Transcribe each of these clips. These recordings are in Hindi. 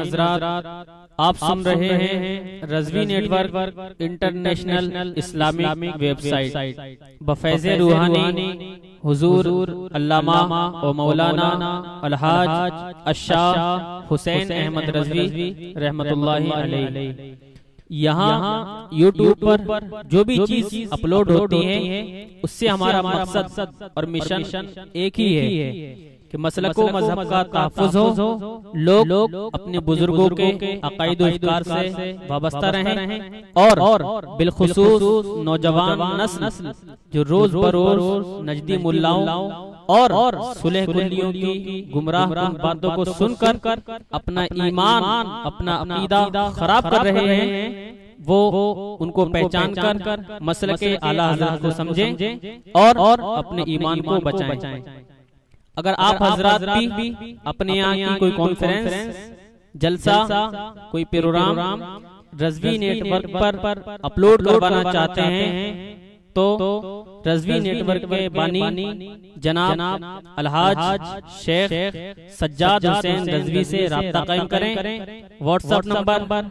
हजरात, आप सुन रहे हैं Razvi network international Islamic website बफैज़ रूहानी हुजूर अल्लामा व मौलाना अलहाज अशाह हुसैन अहमद रज़वी रहमतुल्लाहि अलैहि। यहाँ यूट्यूब पर जो भी चीज अपलोड होती है उससे हमारा मकसद और मिशन एक ही है कि मसलक व मजहब का तहफ़्फ़ुज़ हो, लोग अपने बुजुर्गों के अक़ाइद व अफ़कार से वाबस्ता रहें और बिलखुसूस नौजवान नस्ल जो रोज बरोज नजदी मुल्लाओं और सुलह कुल्लियों की गुमराह बातों को सुनकर अपना ईमान, अपना अक़ीदा खराब कर रहे हैं, वो उनको पहचान कर मसलक आला हज़रत को समझें और अपने ईमान को बचाएं। अगर आप हजरात भी अपने यहाँ की कोई कॉन्फ्रेंस, जलसा, कोई प्रोग्राम रज़वी नेटवर्क पर अपलोड करवाना चाहते हैं तो रज़वी नेटवर्क के बानी जनाब अलहाज शेख सज्जाद हुसैन रज़वी से राब्ता कायम करें। WhatsApp number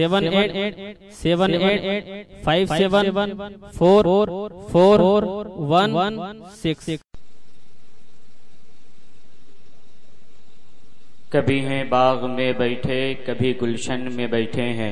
7887574416। कभी हैं बाग में बैठे, कभी गुलशन में बैठे हैं,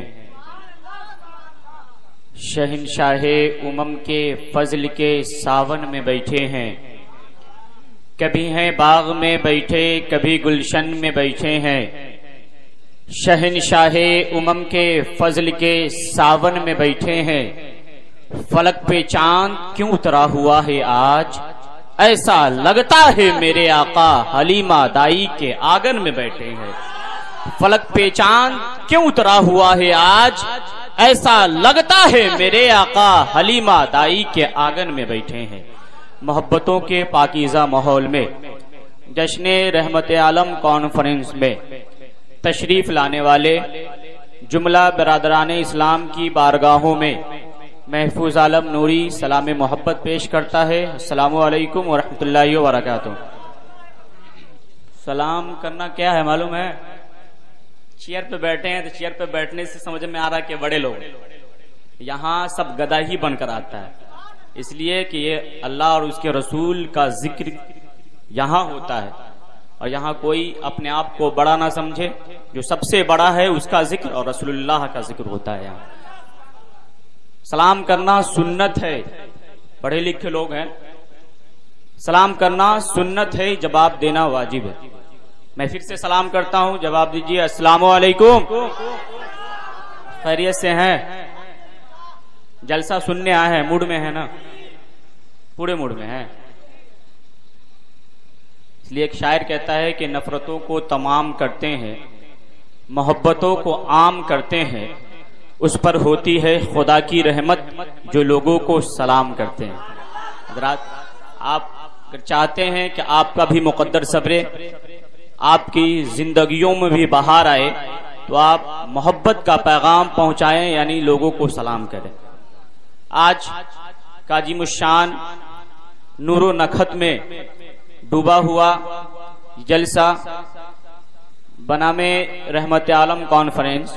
शहंशाहे उमम के फजल के सावन में बैठे हैं। कभी हैं बाग में बैठे, कभी गुलशन में बैठे हैं, शहंशाहे उमम के फजल के सावन में बैठे हैं। फलक पे चांद क्यों उतरा हुआ है आज, ऐसा लगता है मेरे आका हलीमा दाई के आंगन में बैठे हैं। फलक पे चांद क्यों उतरा हुआ है आज, ऐसा लगता है मेरे आका हलीमा दाई के आंगन में बैठे हैं। मोहब्बतों के पाकीज़ा माहौल में जश्न रहमत आलम कॉन्फ्रेंस में तशरीफ लाने वाले जुमला बिरादरान इस्लाम की बारगाहों में महफूज आलम नूरी सलाम मोहब्बत पेश करता है। अस्सलामु अलैकुम व रहमतुल्लाहि व बरकातुहू। सलाम करना क्या है मालूम है? चेयर पे बैठे हैं तो चेयर पे बैठने से समझ में आ रहा है कि बड़े लोग, यहाँ सब गधा ही बनकर आता है, इसलिए कि ये अल्लाह और उसके रसूल का जिक्र यहाँ होता है और यहाँ कोई अपने आप को बड़ा ना समझे। जो सबसे बड़ा है उसका जिक्र और रसूलुल्लाह का जिक्र होता है। यहाँ सलाम करना सुन्नत है, पढ़े लिखे लोग हैं, सलाम करना सुन्नत है, जवाब देना वाजिब है। मैं फिर से सलाम करता हूं, जवाब दीजिए। अस्सलामु अलैकुम, खैरियत से हैं? जलसा सुनने आए हैं, मूड में है ना? पूरे मूड में है। इसलिए एक शायर कहता है कि नफरतों को तमाम करते हैं, मोहब्बतों को आम करते हैं, उस पर होती है खुदा की रहमत जो लोगों को सलाम करते हैं। हज़रात, आप अगर चाहते हैं कि आपका भी मुकद्दर सब्रे आपकी जिंदगियों में भी बाहर आए तो आप मोहब्बत का पैगाम पहुंचाएं, यानी लोगों को सलाम करें। आज काजी मुशान नूरो नखत में डूबा हुआ जलसा बनामे रहमत आलम कॉन्फ्रेंस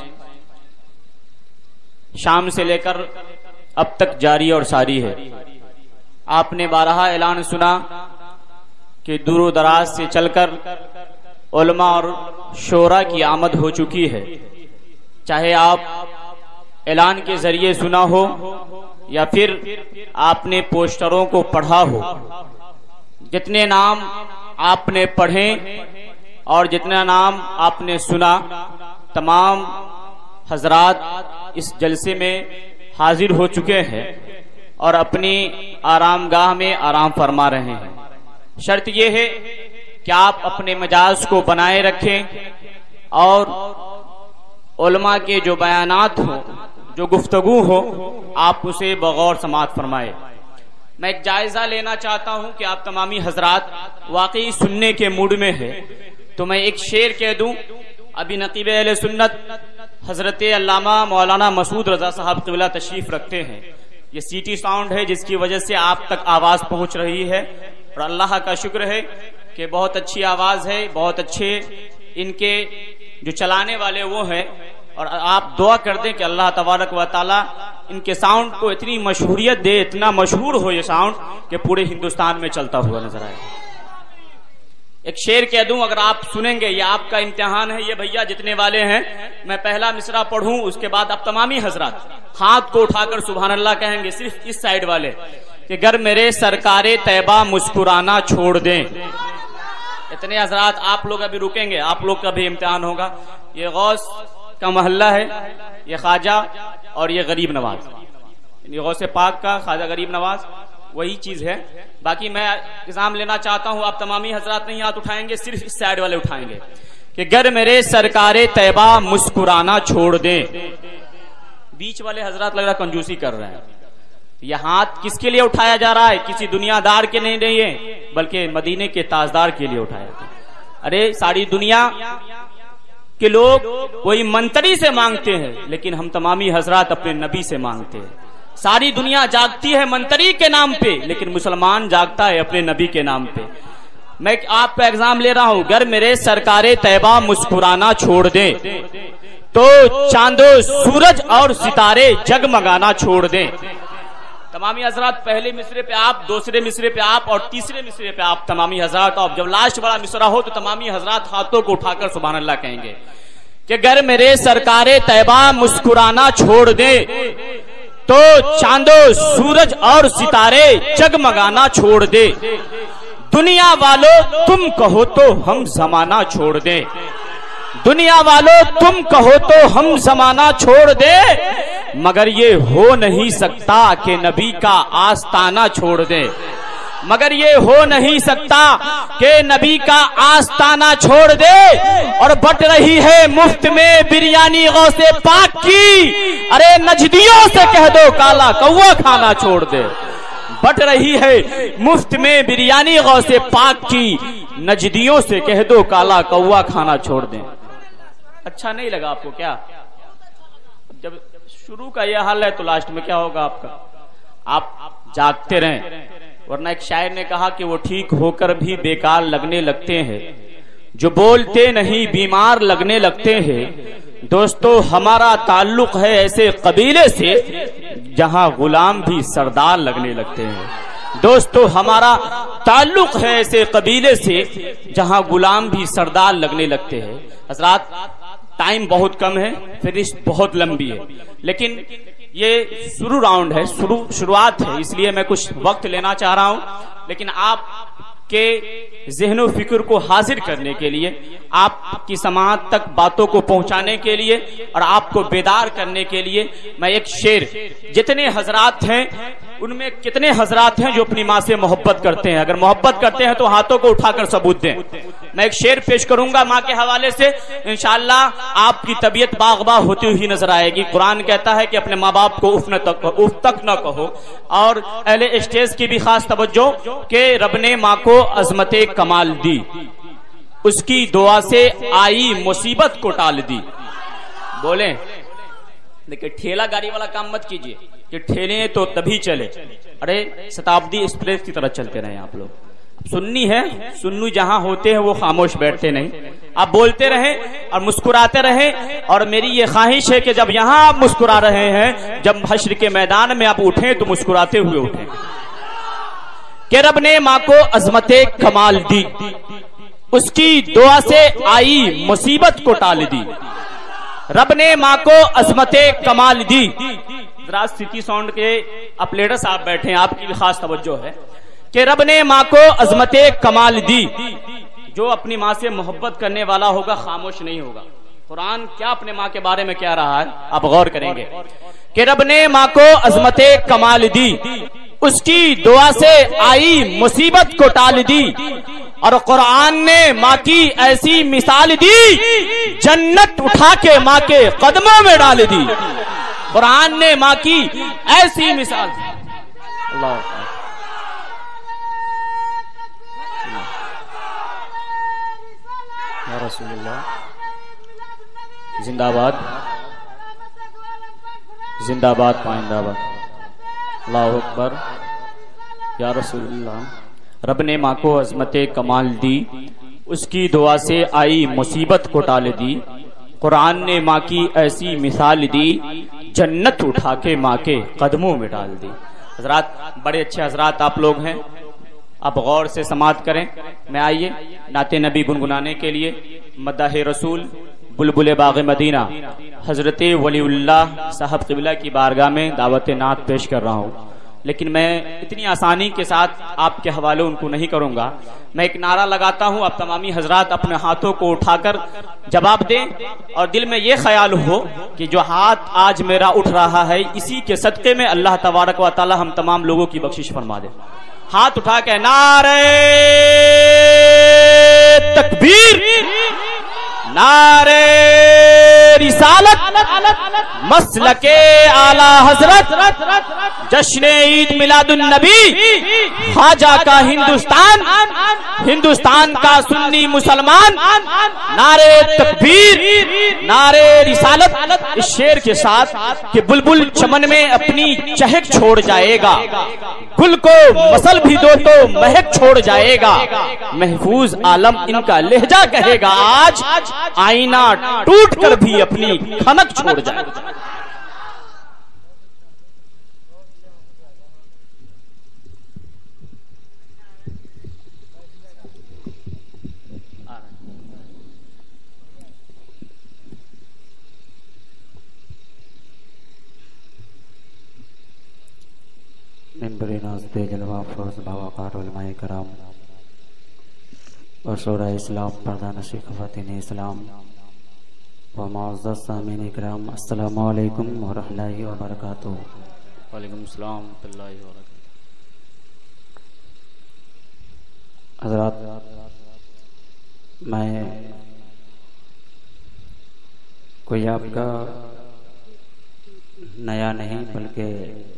शाम से लेकर अब तक जारी और सारी है। आपने बारहा ऐलान सुना कि दूर दराज से चलकर उलमा और शोरा की आमद हो चुकी है। चाहे आप ऐलान के जरिए सुना हो या फिर आपने पोस्टरों को पढ़ा हो, जितने नाम आपने पढ़े और जितना नाम आपने सुना, तमाम हजरात इस जलसे में हाजिर हो चुके हैं और अपनी आरामगाह में आराम फरमा रहे हैं। शर्त यह है कि आप अपने मिजाज को बनाए रखें और उलमा के जो बयानात हो, जो गुफ्तगू हो, आप उसे बगौर समाअत फरमाए। मैं एक जायजा लेना चाहता हूं कि आप तमामी हजरात वाकई सुनने के मूड में है तो मैं एक शेर कह दूं। अभी नकीब अहले सुन्नत हजरत अल्लामा मौलाना मसूद रजा साहब क़िबला तशरीफ रखते हैं। ये सीटी साउंड है जिसकी वजह से आप तक आवाज पहुंच रही है और अल्लाह का शुक्र है कि बहुत अच्छी आवाज है, बहुत अच्छे इनके जो चलाने वाले वो हैं, और आप दुआ कर दें कि अल्लाह तबारक व तआला इनके साउंड को इतनी मशहूरियत दे, इतना मशहूर हो ये साउंड कि पूरे हिंदुस्तान में चलता हुआ नजर आए। एक शेर कह दूं, अगर आप सुनेंगे, ये आपका इम्तिहान है। ये भैया जितने वाले हैं, मैं पहला मिसरा पढ़ूं, उसके बाद आप तमामी हजरात हाथ को उठाकर सुभान अल्लाह कहेंगे, सिर्फ इस साइड वाले, कि गर मेरे सरकारे तैबा मुस्कुराना छोड़ दें। इतने हजरात आप लोग अभी रुकेंगे, आप लोग का भी इम्तिहान होगा। ये गौस का मोहल्ला है, ये ख्वाजा और ये गरीब नवाज, ये गौस पाक का ख्वाजा गरीब नवाज वही चीज है। बाकी मैं एग्जाम लेना चाहता हूं, आप तमामी हजरात नहीं हाथ उठाएंगे, सिर्फ इस साइड वाले उठाएंगे कि गर मेरे सरकारे तैबा मुस्कुराना छोड़ दे। बीच वाले हजरात लग रहा कंजूसी कर रहे हैं। यह हाथ किसके लिए उठाया जा रहा है? किसी दुनियादार के नहीं है, बल्कि मदीने के ताजदार के लिए उठाया था। अरे सारी दुनिया के लोग कोई मंत्री से मांगते हैं, लेकिन हम तमामी हजरात अपने नबी से मांगते हैं। सारी दुनिया जागती है मंत्री के नाम पे, लेकिन मुसलमान जागता है अपने नबी के नाम पे। मैं आपका एग्जाम ले रहा हूं, गर मेरे सरकारे तैबा मुस्कुराना छोड़ दे तो चांदो सूरज और सितारे जगमगाना छोड़ दे। तमामी हजरात पहले मिसरे पे आप, दूसरे मिसरे पे आप और तीसरे मिसरे पे आप तमामी हजरात। और जब लास्ट वाला मिसरा हो तो तमामी हजरात हाथों को उठाकर सुभान अल्लाह कहेंगे कि गर मेरे सरकारे तैबा मुस्कुराना छोड़ दे तो चांदो सूरज और सितारे जगमगाना छोड़ दे। दुनिया वालों तुम कहो तो हम जमाना छोड़ दे, दुनिया वालों तुम कहो तो हम जमाना छोड़ दे, मगर ये हो नहीं सकता कि नबी का आस्ताना छोड़ दे। मगर ये हो नहीं सकता कि नबी का आस्ताना छोड़ दे। और बट रही है मुफ्त में बिरयानी गौसे पाक की, अरे नजदियों से कह दो काला कौवा खाना छोड़ दे। बट रही है मुफ्त में बिरयानी गौसे पाक की, नजदियों से कह दो काला कौवा खाना छोड़ दे। अच्छा नहीं लगा आपको क्या? जब शुरू का यह हाल है तो लास्ट में क्या होगा आपका? आप जागते रहें, वरना एक शायर ने कहा कि वो ठीक होकर भी बेकार लगने लगते हैं, जो बोलते नहीं बीमार लगने लगते हैं। दोस्तों हमारा ताल्लुक है ऐसे कबीले से जहां गुलाम भी सरदार लगने लगते हैं। दोस्तों हमारा ताल्लुक है ऐसे कबीले से जहां गुलाम भी सरदार लगने लगते हैं। हजरात टाइम बहुत कम है, फिरिश्त बहुत लंबी है, लेकिन ये शुरू राउंड है, शुरुआत है, इसलिए मैं कुछ वक्त लेना चाह रहा हूं। लेकिन आपके ज़हनो फिक्र को हाजिर करने के लिए, आपकी समाज तक बातों को पहुंचाने के लिए और आपको बेदार करने के लिए मैं एक शेर, जितने हजरात हैं उनमें कितने हजरात हैं जो अपनी माँ से मोहब्बत करते हैं? अगर मोहब्बत करते हैं तो हाथों को उठाकर सबूत दें। मैं एक शेर पेश करूंगा माँ के हवाले से, इंशाअल्लाह आपकी तबीयत बागबा होती हुई नजर आएगी। कुरान कहता है कि अपने माँ बाप को उफ तक न कहो। और अहले स्टेज की भी खास तवज्जो कि रब ने माँ को अजमते कमाल दी, उसकी दुआ से आई मुसीबत को टाल दी। बोले देखिए, ठेला गाड़ी वाला काम मत कीजिए कि ठेले तो तभी चले। अरे शताब्दी एक्सप्रेस की तरह चलते रहे आप लोग। सुन्नी है, सुन्नू जहां होते हैं वो खामोश बैठते नहीं, आप बोलते रहें और मुस्कुराते रहें। और मेरी ये ख्वाहिश है कि जब यहां आप मुस्कुरा रहे हैं, जब हश्र के मैदान में आप उठें तो मुस्कुराते हुए उठें कि रब ने माँ को अजमते कमाल दी, उसकी दुआ से आई मुसीबत को टाल दी। रब ने माँ को अजमते कमाल दी। जरा सिटी साउंड के अपलेटर साहब बैठे हैं, आपकी भी खास तवज्जो है कि रब ने माँ को अजमते कमाल दी। जो अपनी माँ से मोहब्बत करने वाला होगा खामोश नहीं होगा। कुरान क्या अपने माँ के बारे में कह रहा है, आप गौर करेंगे कि रब ने माँ को अजमते कमाल दी, उसकी दुआ से आई मुसीबत को टाल दी। और कुरान ने माँ की ऐसी मिसाल दी, जन्नत उठा के माँ के कदमों में डाल दी। कुरान ने माँ की ऐसी मिसाल। अल्लाह या रसूलुल्लाह, जिंदाबाद जिंदाबाद पाइंदाबाद, अल्लाह अकबर या रसूलुल्लाह। रब ने माँ को अजमते कमाल दी, उसकी दुआ से आई मुसीबत को टाल दी। कुरान ने माँ की ऐसी मिसाल दी, जन्नत उठा के माँ के कदमों में डाल दी। हजरात, बड़े अच्छे हजरात आप लोग हैं, आप गौर से समाअत करें। मैं आइए नाते नबी गुनगुनाने के लिए मद्दाह रसूल बुलबुल बाग़ मदीना हजरत वलीउल्लाह साहब क़िबला की बारगाह में दावत नात पेश कर रहा हूँ। लेकिन मैं इतनी आसानी के साथ आपके हवाले उनको नहीं करूंगा। मैं एक नारा लगाता हूं, आप तमामी हजरात अपने हाथों को उठाकर जवाब दें और दिल में ये ख्याल हो कि जो हाथ आज मेरा उठ रहा है इसी के सदक़े में अल्लाह तबारक व तआला हम तमाम लोगों की बख्शिश फरमा दे। हाथ उठा के नारे तकबीर, नारे रिसालत, मसलके आला हजरत, जश्न ईद मिलादुन नबी, ख्वाजा का हिंदुस्तान, हिंदुस्तान का सुन्नी मुसलमान, नारे तकबीर, नारे रिसालत। इस शेर के साथ कि बुलबुल चमन में अपनी चहक छोड़ जाएगा, गुल को मसल भी दो तो महक छोड़ जाएगा, महफूज आलम इनका लहजा कहेगा आज, आईना टूट कर भी अपनी खनक छोड़ जाएगा। मेंबरे नाज़ जलवा फरोज़ बावकार उलमाए कराम और शोरा इस्लाम पर्दा नशी ख़वातीन इस्लाम व मुअज़्ज़ज़ सामीन इकराम, अस्सलामु अलैकुम व रहमतुल्लाहि व बरकातुहू। वालेकुम अस्सलाम व रहमतुल्लाहि व बरकातुहू। हज़रात, मैं कोई आपका नया नहीं बल्कि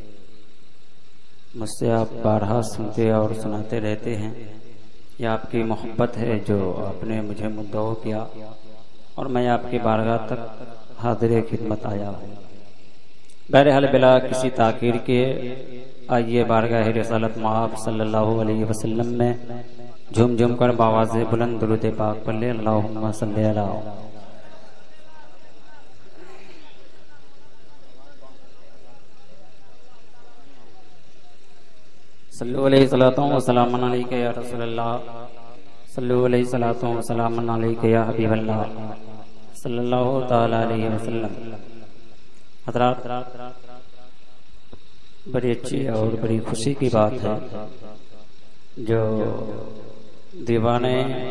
मुझसे आप बारहा सुनते और सुनाते रहते हैं। यह आपकी मोहब्बत है जो आपने मुझे मुद्दों किया और मैं आपकी बारगाह तक हाजिर खिदमत आया हूँ। बहरहाल बिला किसी ताकीर के आइए बारगाह रिसालत मआब सल्लल्लाहु अलैहि वसल्लम में झूम झूम कर बावाज़े बुलंद दुरूद पाक पढ़ ले। अल्लाहुम्मा सल्ली अला सल्लु अलैहि सलातु व सलामुन अलैका या रसूलल्लाह, सल्लु अलैहि सलातु व सलामुन अलैका या हबीबल्लाह सल्लल्लाहु तआला अलैहि वसल्लम। हज़रात, बड़ी अच्छी और बड़ी खुशी की बात है जो दीवाने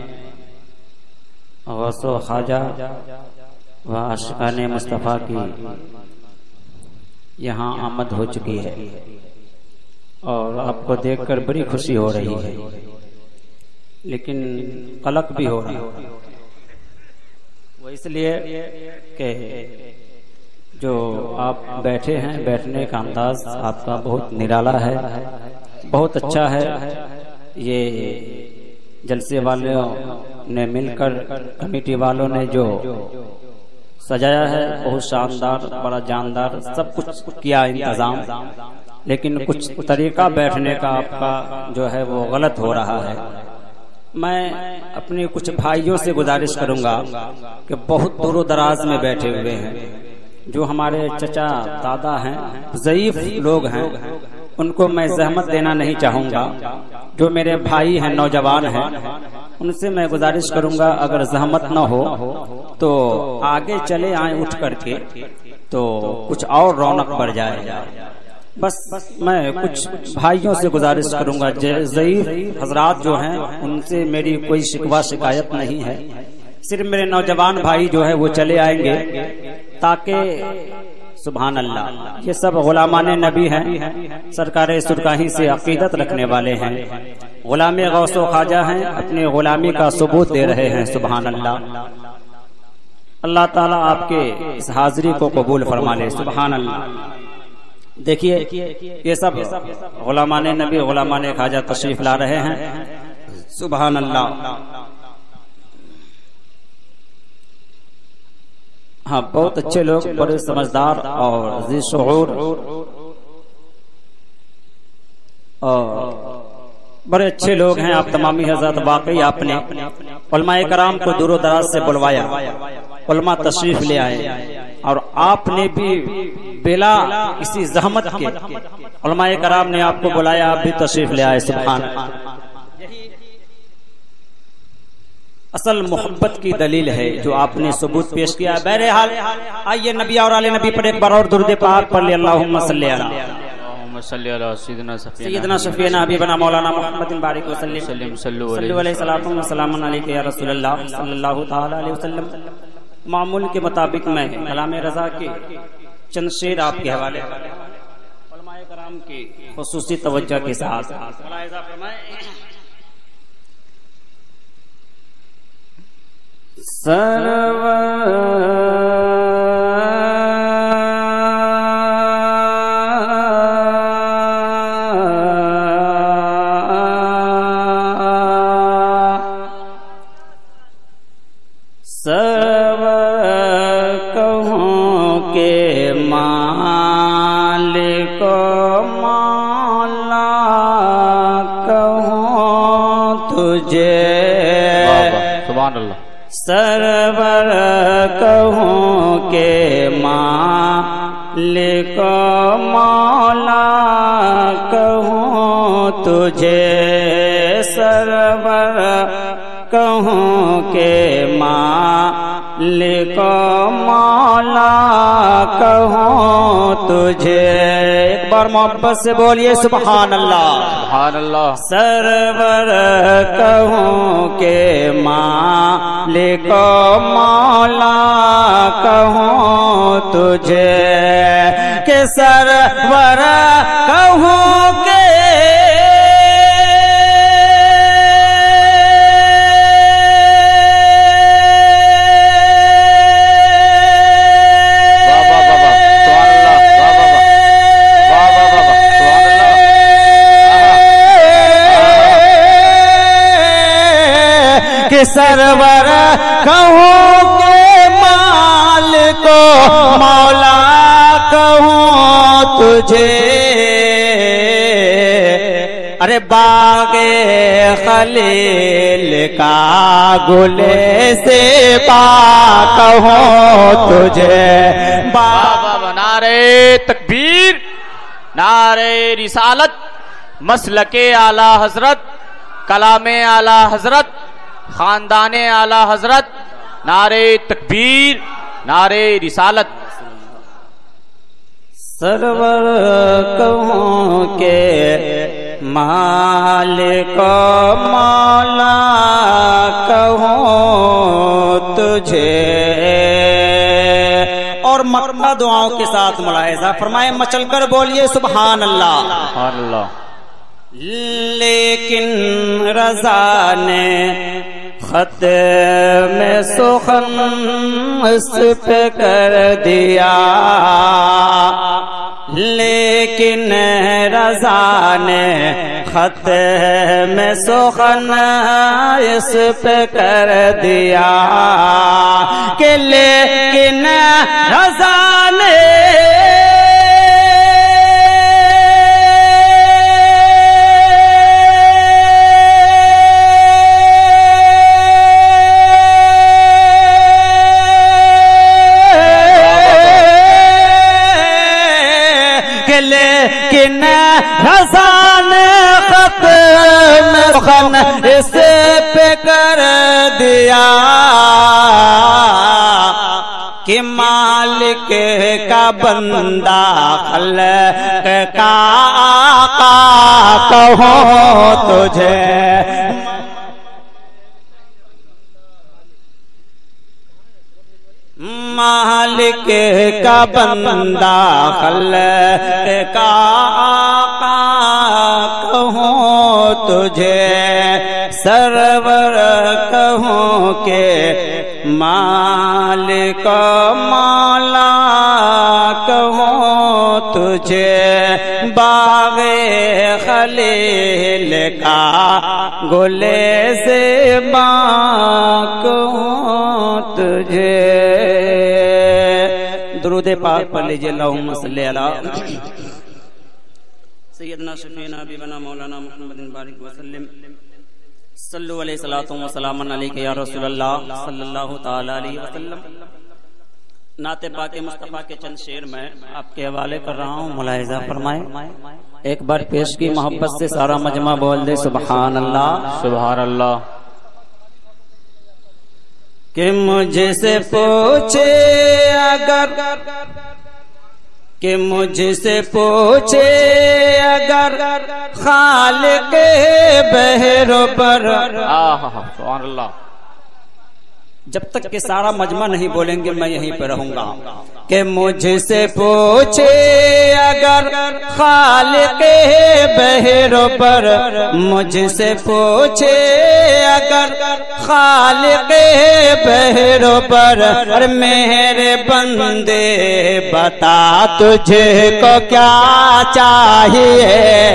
गौसो ख्वाजा व आशिकाने मुस्तफ़ा की यहाँ आमद हो चुकी है और आपको देखकर बड़ी खुशी हो रही है, लेकिन कलक भी हो रहा है। वो इसलिए कि जो आप बैठे हैं, बैठने का अंदाज आपका बहुत निराला है, बहुत अच्छा है। ये जलसे वालों ने मिलकर, कमेटी वालों ने जो सजाया है बहुत शानदार, बड़ा जानदार, सब कुछ किया इंतजाम, लेकिन कुछ तरीका बैठने का आपका जो है वो गलत हो रहा है। मैं अपने कुछ भाइयों से गुजारिश करूंगा कि बहुत दूर दराज में बैठे हुए हैं, जो हमारे चचा दादा हैं, ज़ईफ लोग हैं, उनको मैं जहमत देना नहीं चाहूंगा। जो मेरे भाई हैं, नौजवान हैं, उनसे मैं गुजारिश करूंगा अगर जहमत न हो तो आगे चले आए उठ करके, तो कुछ और रौनक बढ़ जाएगा। बस मैं कुछ भाइयों से गुजारिश करूंगा, ज़ईफ हजरात जो हैं उनसे मेरी कोई शिकवा शिकायत नहीं है, सिर्फ मेरे नौजवान भाई जो है वो चले आएंगे ताकि सुभान अल्लाह, ये सब गुलामाने नबी हैं, सरकारे सुरकाही से अकीदत रखने वाले हैं, गुलामे गौसो ख्वाजा हैं, अपने गुलामी का सबूत दे रहे हैं। सुभान अल्लाह। अल्लाह ताला आपके इस हाजिरी को कबूल फरमा ले। सुभान अल्लाह। देखिए ये सब गुलामाने नबी, गुलामाने ख्वाजा तशरीफ ला रहे हैं। सुभान अल्लाह। हाँ, बहुत अच्छे लोग, बड़े समझदार और ज़ी-शऊर और बड़े अच्छे लोग हैं आप तमामी हज़रत। वाकई आपने उलमाए कराम को दूर दराज से बुलवाया उलमा तशरीफ ले आए और आपने भी बिला किसी जहमत के उलमाए कराम ने आपको बुलाया, आप भी तशरीफ ले आए। सुभान अल्लाह। असल मोहब्बत की दलील है जो आपने सबूत पेश किया। बहरहाल आइए नबी और आले नबी पर एक बार और दुरूद पाक पढ़ लिया। अल्लाहुम्मा सल्ली अला सय्यदना शफीना हबीबना मौलाना मुहम्मदिन बारिक वसल्लम सल्लल्लाहु अलैहि वसल्लम अलैहि या रसूलल्लाह सल्लल्लाहु तआला अलैहि वसल्लम। मामूल के मुताबिक मैं कलाम रजा के चंद शेर आपके हवाले उलमाए कराम की खुसूसी तवज्जो के साथ सर्व कहूँ के मालिक मौला कहूँ तुझे। सुभान अल्लाह। सरवर कहूँ के मालिक मौला कहूँ तुझे। सरवर कहूँ के मालिक मौला कहूँ तुझे। एक बार मोहब्बत से बोलिए सुभान अल्लाह। सुभान अल्लाह। सरवर कहूँ के मालिक मौला कहूँ तुझे। के सरवर कहूँ के सरवर कहूँ के मालिक मौला कहूँ तुझे। अरे बागे खलील का गुले से बा कहूँ तुझे। बाबा नारे तकबीर, नारे रिसालत, मसलके आला हजरत, कलामे आला हजरत, खानदाने आला हजरत, नारे तकबीर, नारे रिसालत। सरवर कहूँ के मालिक मौला कहूँ तुझे। और मक्का दुआओं के साथ मुलाहिजा फरमाए, मचल कर बोलिए सुभान अल्लाह। सुभान अल्लाह। लेकिन रजा ने खत में सुखन इस पे कर दिया। लेकिन रजा ने खत में सुखन इस पे कर दिया। कि लेकिन रजा ने लेकिन रज़ान खत में सुखन इस पे कर दिया। कि मालिक का बंदा खल्क का आका कहूँ तुझे। मालिक का बंदा खल्क का आका कहूँ तुझे। सरवर कहूँ के मालिक मौला कहूँ तुझे। बागे खलील का गुले से कहूँ तुझे। दुरूद पाक पढ़ लीजिए। अल्लाहुम्मा सल्ली अला सय्यदना शफीना हबीबना मौलाना मुहम्मदिन बारिक वसल्लम सल्लल्लाहु अलैहि व सल्लम अलैका या रसूलल्लाह सल्लल्लाहु ताला अलैहि वसल्लम। नाते पाके मुस्तफ़ा के चंद शेर मैं आपके हवाले कर रहा हूँ, मुलाहिजा फरमाए। एक बार पेश की मोहब्बत से सारा मजमा बोल दे सुभान अल्लाह सुभान अल्लाह। कि मुझे से पूछे अगर, कि मुझसे पूछे अगर खालिक बहरों पर, सुभान अल्लाह। जब तक के सारा मजमा नहीं बोलेंगे मैं यहीं पर रहूंगा। कि मुझसे पूछे अगर खालिक बहरों पर, मुझसे पूछे अगर खालिक बहरों पर, और मेरे बंदे बता तुझको क्या चाहिए।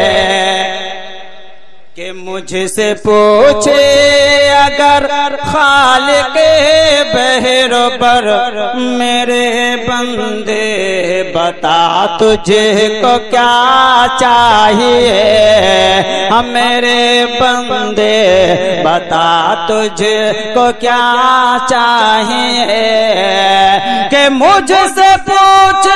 कि मुझसे पूछे अगर खालिक बहरों पर, मेरे बंदे बता तुझको क्या चाहिए। हम मेरे बंदे बता तुझको क्या चाहिए। कि मुझसे पूछे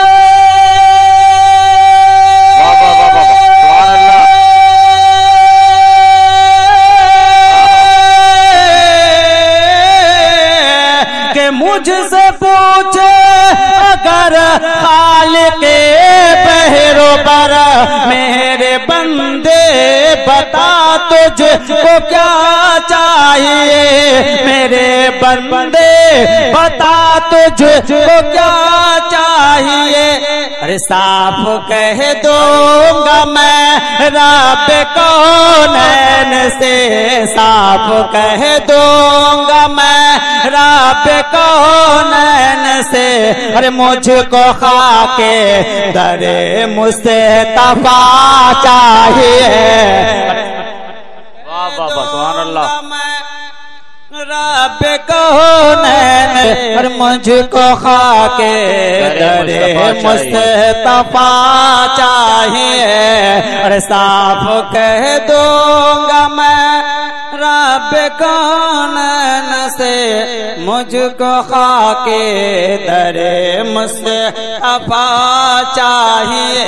मुझसे पूछे अगर खालिक बहरों पर, मेरे बंदे बता तुझको क्या चाहिए। मेरे बंदे बता तुझको क्या चाहिए। अरे साफ कह दूंगा मैं रब कौनैन से, साफ कह दूंगा मैं रब कौनैन से। अरे मुझको खाके दरे मुस्तफा चाहिए। वाह वाह वाह सुभान अल्लाह। रब कौनैन और मुझको खाके दरे मुस्तफा चाहिए। और साफ कह दूंगा मैं रब कौनैन से, मुझको खाके दरे मुस्तफा चाहिए।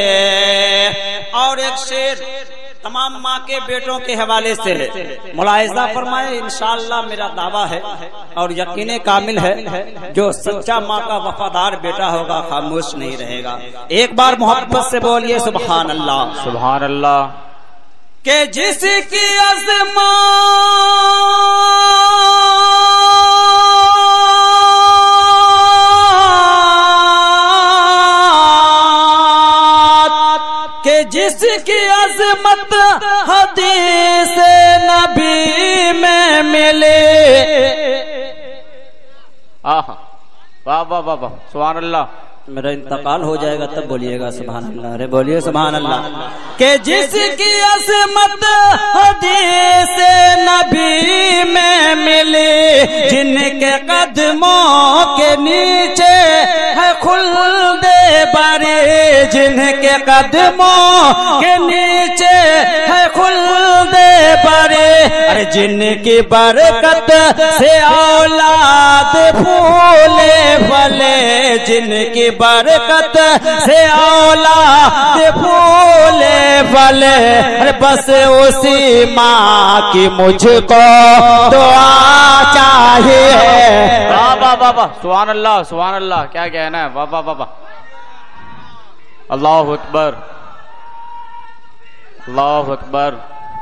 और एक शेर तमाम माँ के बेटों के हवाले से मुलाहिजा फरमाए। इंशाअल्लाह मेरा दावा है और यकीन कामिल है, जो सच्चा माँ का वफादार बेटा होगा खामोश नहीं रहेगा। एक बार मोहब्बत से बोलिए सुभान अल्लाह सुभान अल्लाह। के जिसकी अज़मा जिसकी अज़मत हदीस नबी में मिले। वाह वाह वाह वाह सुभान अल्लाह। मेरा इंतकाल हो जाएगा तब बोलिएगा सुभान अल्लाह। अरे बोलिए सुभान अल्लाह। के जिसकी अज़मत हदीस नबी में मिले, जिनके कदमों के नीचे है खुल्दे बरे, जिनके कदमों के नीचे है खुल्दे बरे। अरे जिनकी बरकत से औलाद फूले फले, जिनकी बरकत से औलाद फूले फले। अरे बस उसी माँ की मुझको दुआ चाहिए। वाह वाह वाह वाह सुभान अल्लाह सुभान अल्लाह। क्या कहना है, वाह वाह वाह वाह। अल्लाहु अकबर अल्लाहु अकबर।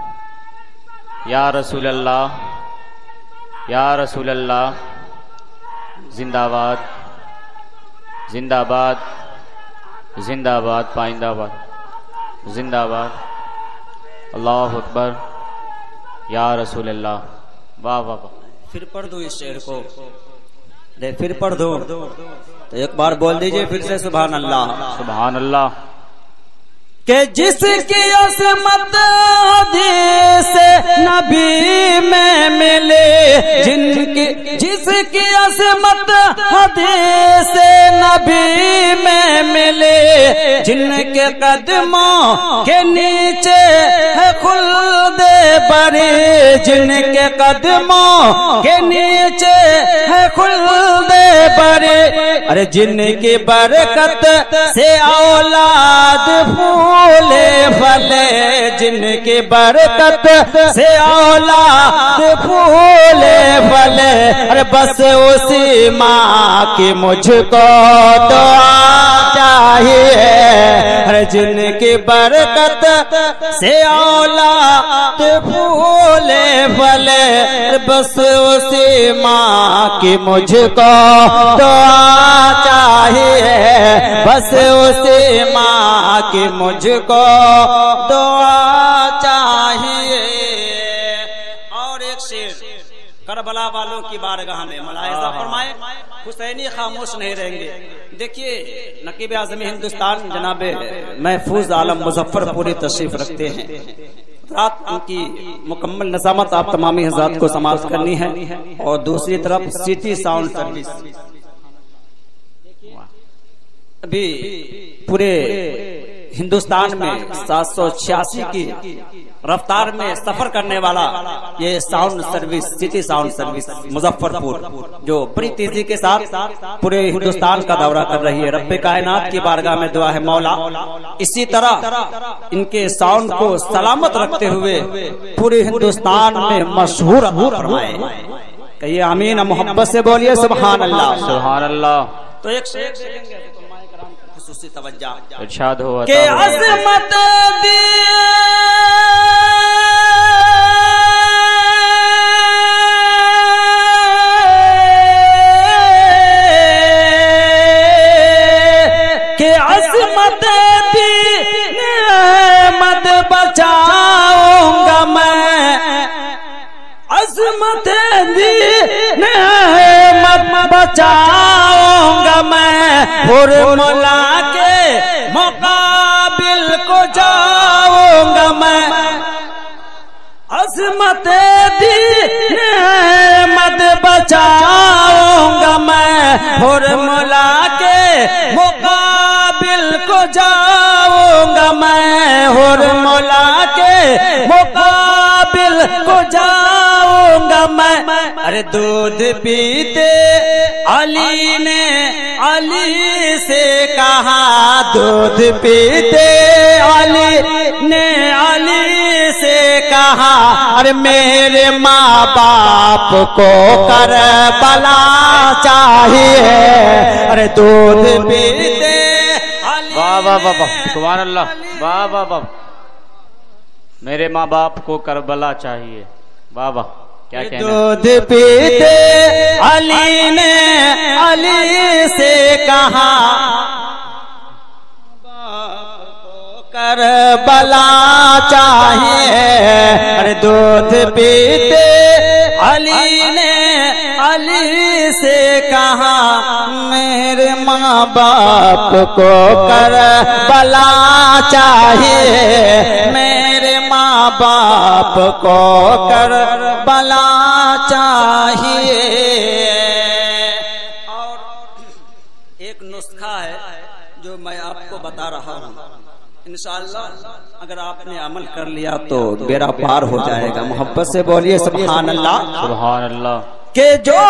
या रसूल अल्लाह या रसूल अल्लाह। जिंदाबाद जिंदाबाद जिंदाबाद पाइंदाबाद जिंदाबाद। अल्लाहु अकबर या रसूल अल्लाह। वाह वाह वाह। फिर पढ़ दो इस शेर को, दे फिर पढ़ दो तो एक बार बोल दीजिए फिर से सुभान अल्लाह सुभान अल्लाह। के जिसकी अज़मत हदीस नबी में मिले, जिसकी अज़मत हदीस नबी में मिले, जिनके कदमों के नीचे है खुल्दे बरे जिनके कदमों के नीचे है खुल्दे बरे। अरे जिनकी बरकत से औलाद फूले फले, जिनकी बरकत से औलाद फूले फले। अरे बस उसी माँ की मुझको दुआ चाहिए। अरे जिनकी बरकत से औलाद फूले फले, बस उसी माँ की मुझको दुआ चाहिए। बस उसी माँ की मुझको दुआ चाहिए। और एक शेर करबला वालों की बारगाह में मुलाहिजा फरमाए, हुसैनी खामोश नहीं रहेंगे। देखिए नकीब आज़म हिंदुस्तान जनाब महफूज आलम मुजफ्फरपुरी तशरीफ रखते हैं। रात उनकी मुकम्मल नज़ामत आप तमामी हज़रात को समाप्त करनी है। और दूसरी तरफ सिटी साउंड सर्विस अभी पूरे हिंदुस्तान में 786 की रफ्तार में सफर करने वाला ये sound service, city sound service Muzaffarpur, जो बड़ी तेजी के साथ पूरे हिंदुस्तान का दौरा कर रही है। रब्बे कायनात की बारगाह में दुआ है मौला इसी तरह इनके साउंड को सलामत रखते हुए पूरे हिंदुस्तान में मशहूर फरमाए। कहिए आमीन, मोहब्बत से बोलिए सुभान अल्लाह सुभान अल्लाह। तो एक खुसूसी तवज्जो इरशाद हो के अज़मत दी के अज़मत दी नेमत बचाऊंगा मैं, अज़मत दी नेमत बचाऊंगा मैं। फॉर्मूला के मुकाबिल को जाऊंगा मैं, अज़मत दी नेमत बचाऊंगा मैं। फॉर्मूला के मुकाबिल को जाऊंगा मैं, फॉर्मूला के मुकाबिल को जाऊंगा मैं। अरे दूध पीते अली ने अली से कहा, दूध पीते अली ने अली से कहा। अरे मेरे माँ बाप को करबला चाहिए। अरे दूध पीते वाह वाह वाह वाह सुभान अल्लाह वाह वाह वाह। मेरे माँ बाप को करबला चाहिए। वाह वाह क्या कहना। दूध पीते अली ने अली से कहा, करबला चाहिए। अरे दूध पीते अली ने अली से कहा, मेरे माँ बाप को करबला चाहिए। मेरे माँ बाप को करबला चाहिए। और एक नुस्खा है जो मैं आपको बता रहा हूँ, इंशाअल्लाह अगर आपने अमल कर लिया तो बेड़ा पार हो जाएगा। मोहब्बत से बोलिए सुभान अल्लाह सुभान अल्लाह। के जो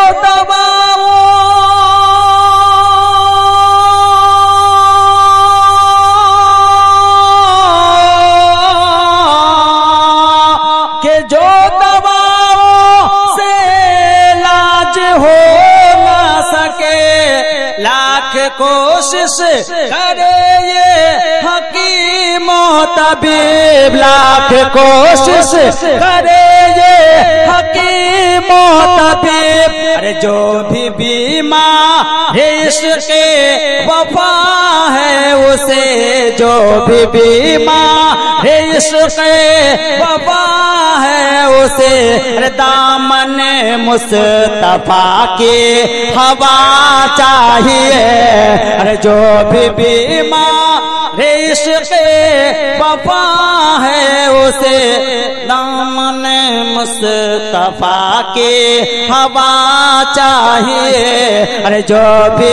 दवाओं से इलाज हो न सके, लाख कोशिश करे ये हकीम तबीब, लाख कोशिश करे ये हकीम तबीब। अरे जो भी बीमार इश्क़ वफा है उसे, जो भी बीमार इश्क़ वफा है उसे। अरे दामन मुस्तफा की हवा चाहिए। अरे जो भी बीमार इश्क़ वफा है उसे, दामन मुस्तफा की हवा चाहिए। अरे जो भी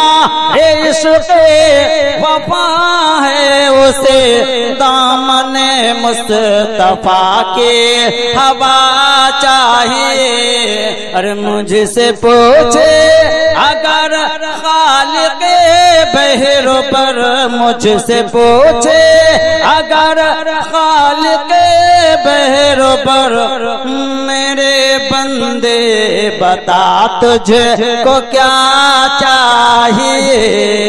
बीमार इश्क़ वफा है उसे, दामन मुस्तफा के हवा चाहिए। अरे मुझसे पूछे अगर खालिक़े बहरों पर, मुझसे पूछे अगर खालिक़े बहरों पर, मेरे बंदे बता तुझको क्या चाहिए।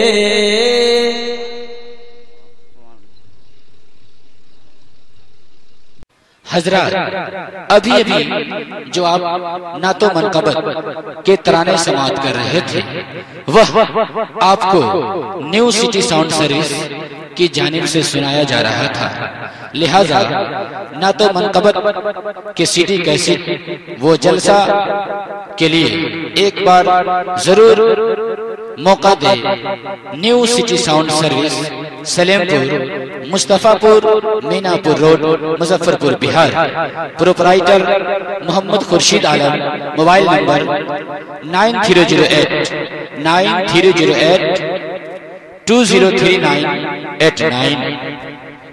हजरत अभी अभी जो आप नातो मनकबत के तराने समाअत कर रहे थे, वह आपको न्यू सिटी साउंड सर्विस की जानिब से सुनाया जा रहा था। लिहाजा नातो मनकबत के सीडी कैसेट वो जलसा के लिए एक बार जरूर मौका दे। New city sound service, Salempur, Mustafapur, Minapur road, Muzaffarpur, Bihar. Proprietor Mohammad Khurshid Alam. Mobile number 9308 203989।